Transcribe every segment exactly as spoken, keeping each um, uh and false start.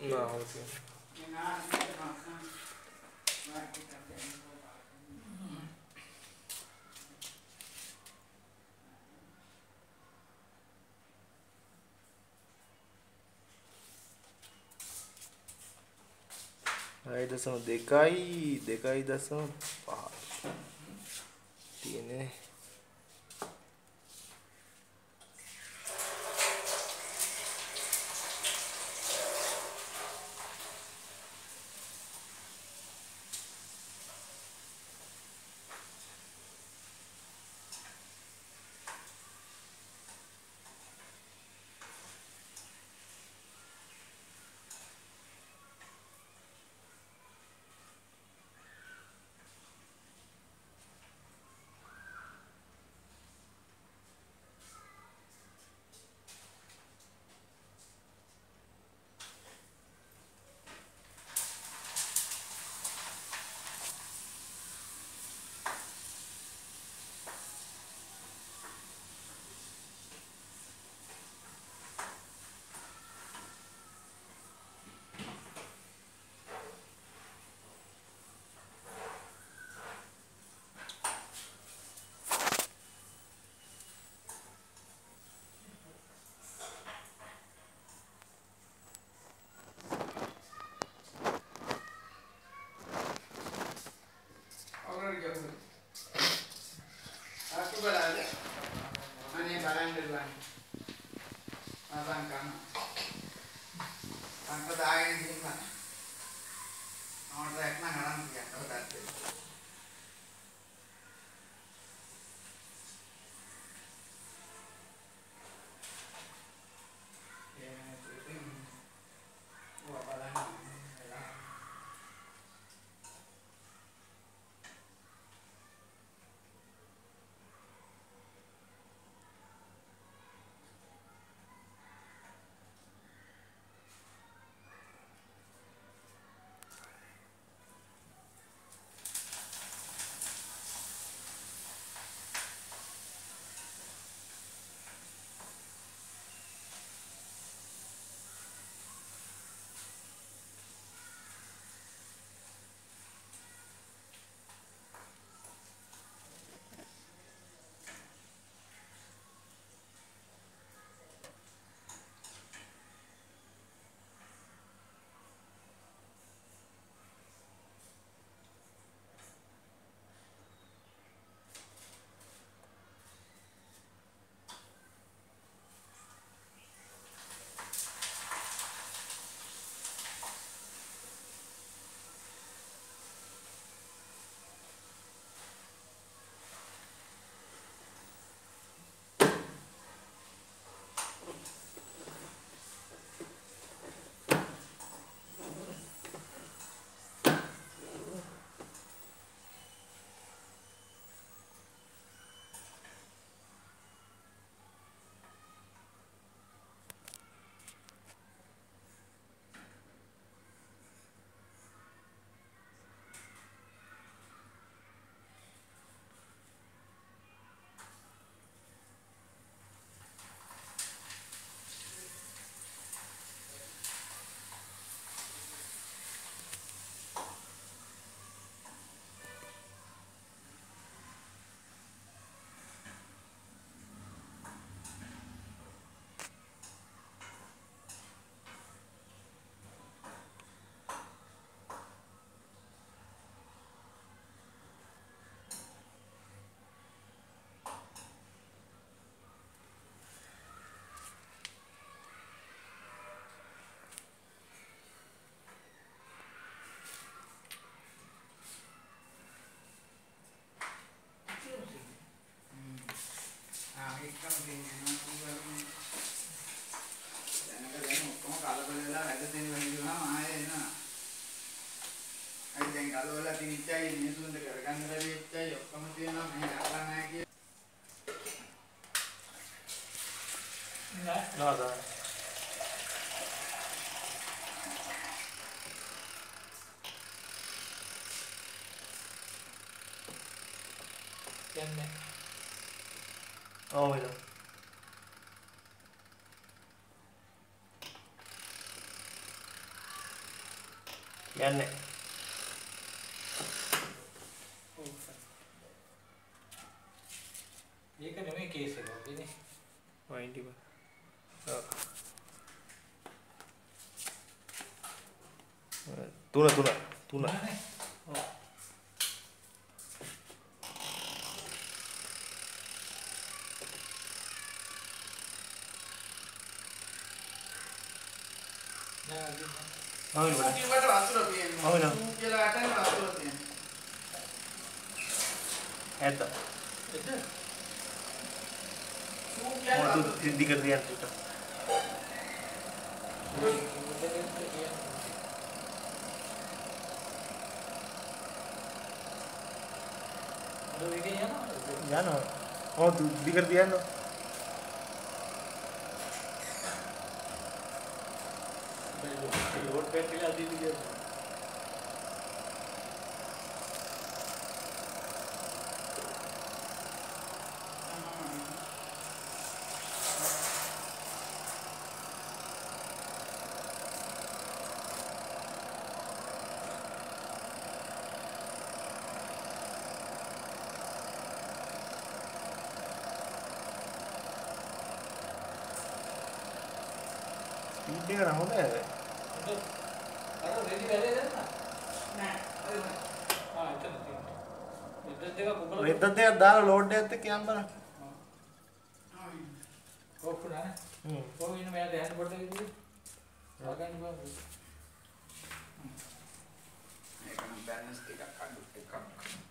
ना होती है। Hai dasam dekai dekai dasam tiene nada. කියන්නේ Oh mira. යන්නේ. මේක නෙමෙයි කේස් එක වගේනේ. වයින්ටි බා. ඔව්. තුන තුන තුන. ඔව්. Thôi rồi. Chưa bắt đầu sửa tiền. Thôi nào. Chưa là cái là sửa tiền. Eto. Itu. Mau tu di kerjaan tu. Ada videonya no? Ya no. Mau tu di kerjaan tu. Road पे पिला दी थी Speed එක නම් හොඳයි. අර රෙදි වැලේ දෙන්න Nah, ayo. ආ එතන තියෙනවා රෙදි දෙක කුබල රෙද්දක් දෙකක් දාලා ලෝඩ් එකත් එක්ක යන්න බලන්න. කොක්කුණ නේ හ්ම්. කොහොම ඉන්න මෙයාට හෑන්ඩ් බෝඩ් එකේ ඉන්නේ ආගන්න බෑ Ini kan balance tiga kali tiga.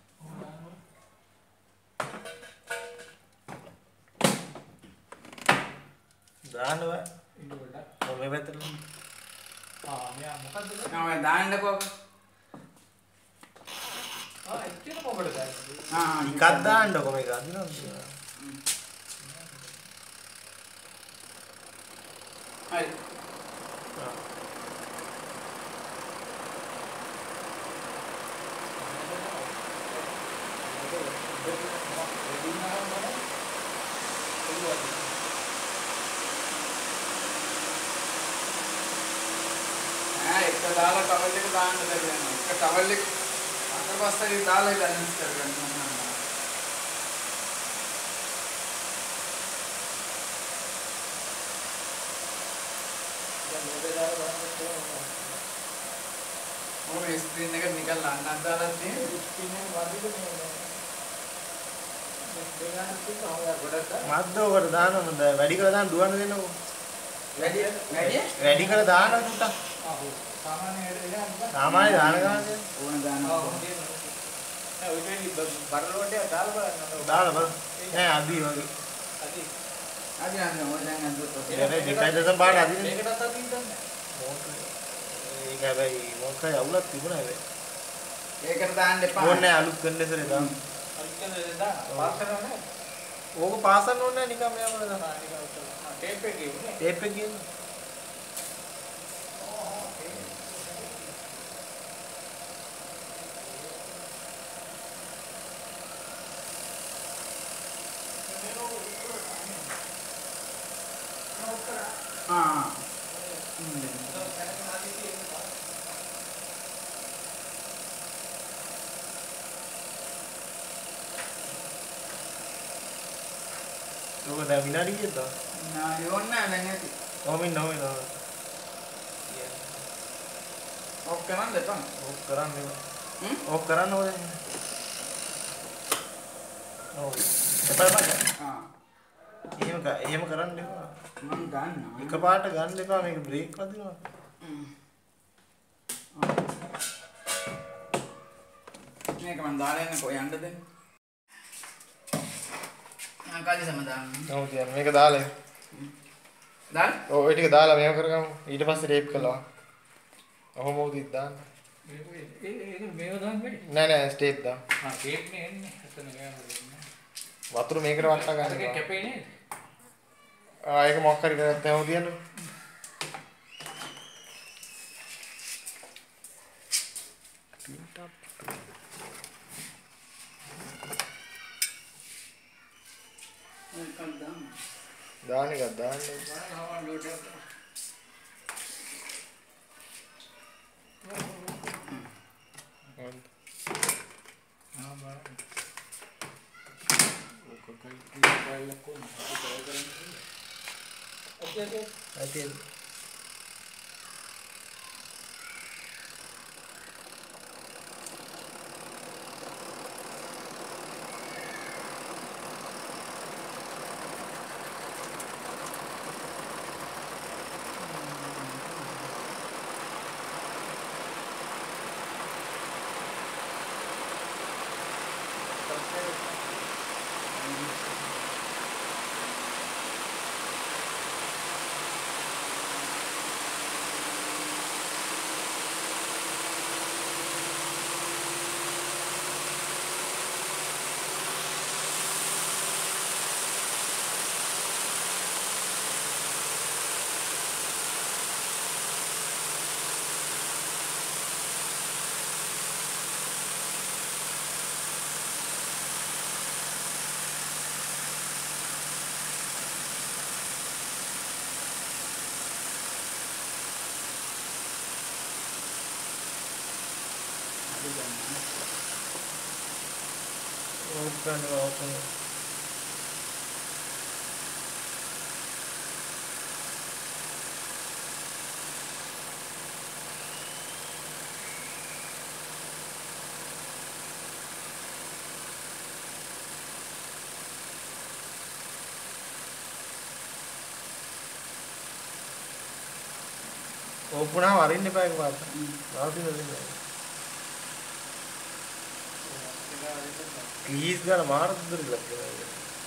දාන්න බෑ. ඉන්න පොඩ්ඩක් ඔව් මේ පැත්තට. ආ මෙයා මොකද්ද Nah, मैं दान देखो. ආ එච්චර කොබඩ දැන් हाँ, ටිකක් දාන්නකො මේක අදිනවද? Ayo. हाँ, एक तो दाल टवल लेके दान दे देना। एक टवल लेके अगर बस ये दाल है बैलेंस कर देना। वो स्क्रीन ने निकल लाना दाल थी। මද්ද ඔකට දාන්න හොඳයි. වැඩි කරලා දාන්න දුවන්න දෙන්නකෝ. रेडी रेडी වැඩි කරලා දාන්න පුතා. ආ සාමාන්‍ය වැඩ දෙක සාමාන්‍ය දාන ගානද? ඕන දාන. ආ හොඳේ නෑ ඔය වෙන්නේ බරලෝට දාලා බලන්න දාලා බලන්න. නෑ අදි වගේ. අදි අද යන්න ඕන දැන් අද තෝ. ඒක දෙකයි දශම පහට අදින්නේ. මේකටත් අදින්නේ මෝටර් ඒක හැබැයි මොකක්ද අවුලක් තිබුණා හැබැයි. ඒකට දාන්න එපා. ඕනේ අලුත් කන්ඩෙන්සරේ දාන්න. අනිත් දාන්න පාස්සර නැහැ ඕක පාසන්න ඕනේ නැහැ නිකන් මෙයා වල දාන්න. ආ නිකන් උත්තර ටේප් එකේ උනේ ටේප් එක කියන්නේ. ආ. ඕක දැන් විනාඩි කීයද? නා යෝන්න දැන් ඇති. කොහොම ඉන්න ඕනේ නෝ. ඔක් කරන්න එපා. ඕක කරන්නේ. හ්ම්? ඕක කරන්න ඕනේ. ඔව්. එපා එපා. ආ. එහෙම ක- එහෙම කරන්න එපා. මම ගන්නවා. එකපාරට ගන්න එපා මේක බ්‍රේක් වදිනවා. හ්ම්. මේක මම දාලා එන්න කොහෙ යන්නද? ආ කාලේ සමදාන්න. ඔව් දැන් මේක දාලා. දාන්න? ඔව් ඔය ටික දාලා මේව කරගමු. ඊට පස්සේ ටේප් කළා. ඔහොම උදිත් දාන්න. මේක ඒක මේව දාන්නේ නෑ නෑ ටේප් දාන්න. ආ ටේප් නේ එන්නේ එතන ගෑනුනේ වතුර මේකට වට්ටා අරක ගන්න. කැපේ නේද ආ ඒක මොකක් හරි කරත් එහෙම තියන්න. මේක දාන්න. දාන්න එකක් දාන්න. බලන්න ලෝඩ් එක. हाँ बड़ा वो कल की बाल लगो ना तो क्या करेंगे ओके ओके ऐसे open open open ah warin epa ekak paata nawasina denna please gana මාර දුර ඉලක්ක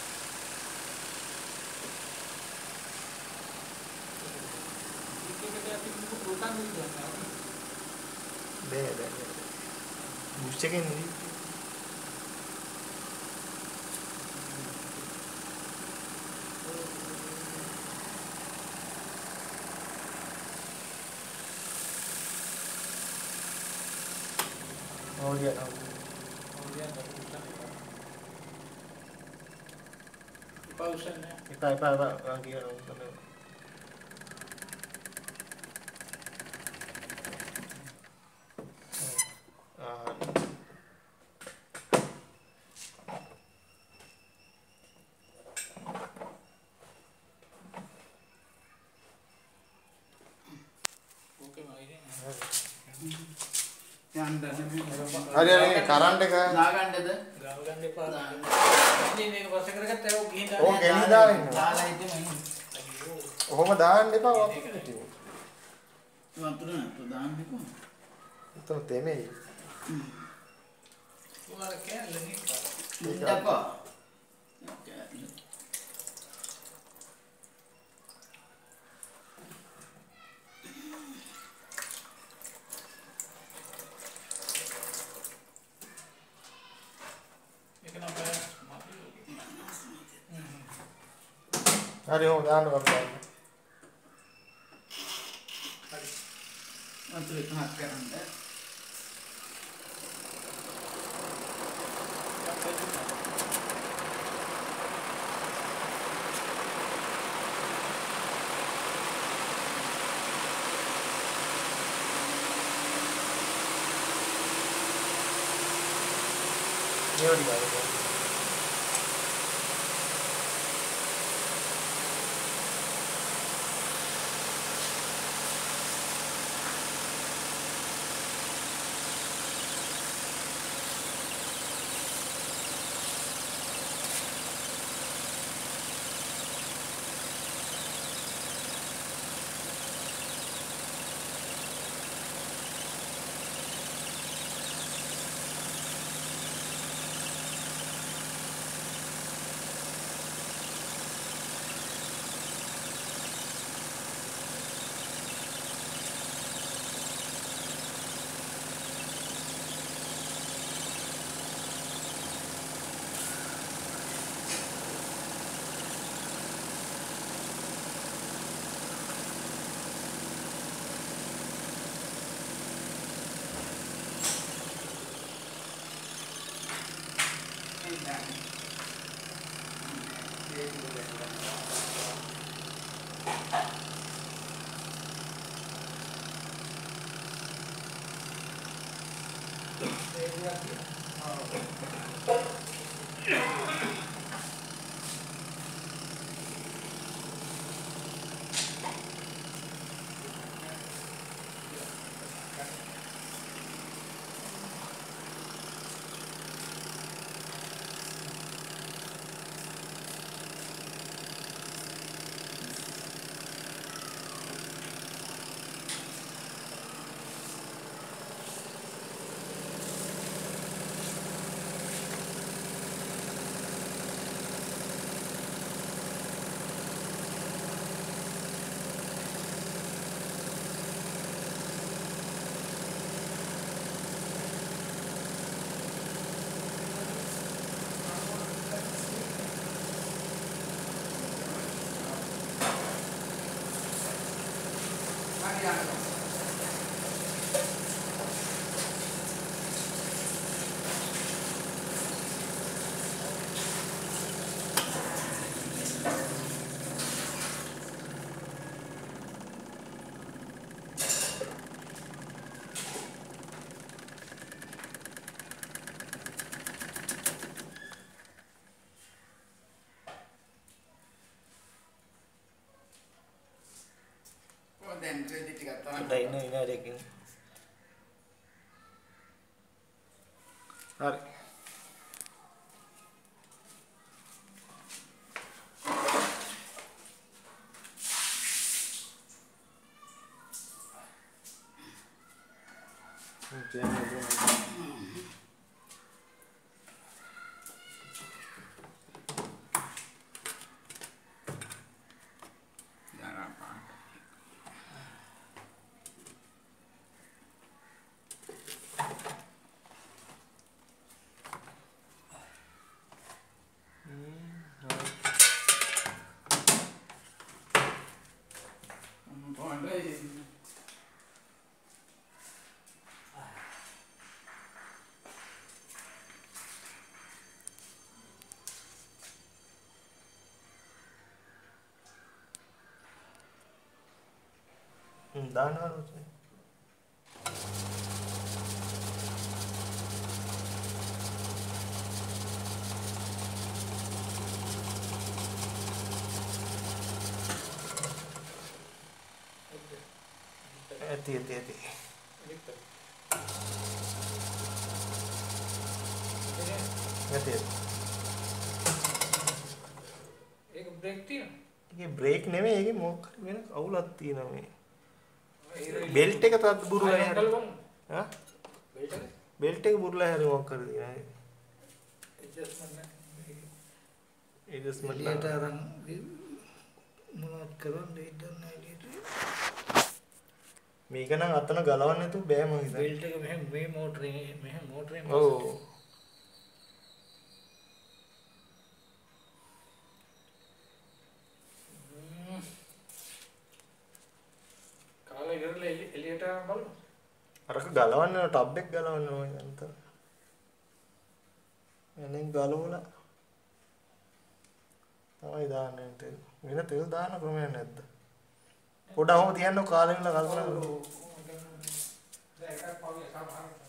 බෑ බෑ බුෂ් එකෙන් නෙවි हो गया ना pausan ya epa epa epa orang kira urusan ah oke main hari hari current එක දාගන්නද ගාව ගන්න එපා ඉතින් මේක පස්ස කරගත්තා ඒක ගිහින් ඕක ගෙනි දාලා ඉන්නවා දාලා ඉතින් ඔහොම දාන්න එපා වතුර ටික වතුර නෑ දාන්න එපා උතන තෙමෙයි ඔයාලා කෑල්ල නිකා ඉන්නකෝ hari ho දාන්න බෑ වතුර එකක් කරන්න නියෝඩි ගාලා දැන් ට්‍රේඩ් ටිකක් තමයි. දැන් ඉන්න විනාඩියකින්. හරි. दाना होते ऐती ऐती ऐती ऐती ඒක බ්‍රේක් තියෙනවා. ये ब्रेक නෙමෙයි ඒකේ මොකක් හරි වෙන කවුලක් තියෙනවා මේ बेल्ट එක තත් බුරුලා හැරි හා බෙල්ට් එක बेल्ट එක බුරුලා හැරි මොකක් හරි තියෙනවා ඇඩ්ජස්ට්මන්ට් एडजस्टमेंट එළියට අරන් මොනවද කරන්නේ ඉදන්නේ එළියට මේක නම් අතන ගලවන්න නැතුව බෑ මං හිතන්නේ බෙල්ට් එක මෙහෙම මේ මෝටරේ මෙහෙම මෝටරේ ඔව් කාලේ ඉවරලා එළියට අරන් බලමු. අරක ගලවන්න ටබ් එක ගලවන්න ඕනේ අන්ත එනෙන් ගලවලා තමයි දාන්නේ තෙල් වෙන තෙල් දාන්න ක්‍රමයක් නැද්ද පොඩ්ඩක් ඔහොම තියන්න කාලෙ ඉන්න කල්පනා දැන් එකක් පවුල සමහර